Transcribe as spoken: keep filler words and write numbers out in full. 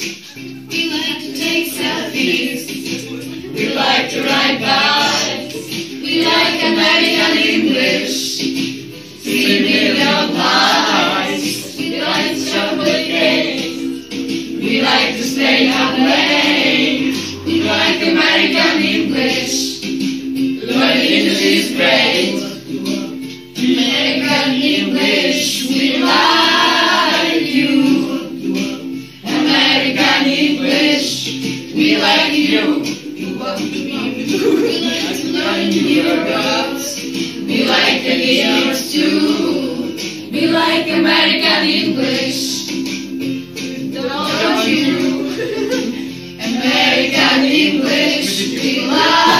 We like to take selfies. We like to ride bikes. We like American English. Three million pies. We like chocolate cake. We like to stay up late. We like American English. Learning English is great. American English, we like you. American English, we like you. We like to learn new words. We like the lyrics too. We like American English. Don't you? American English, we like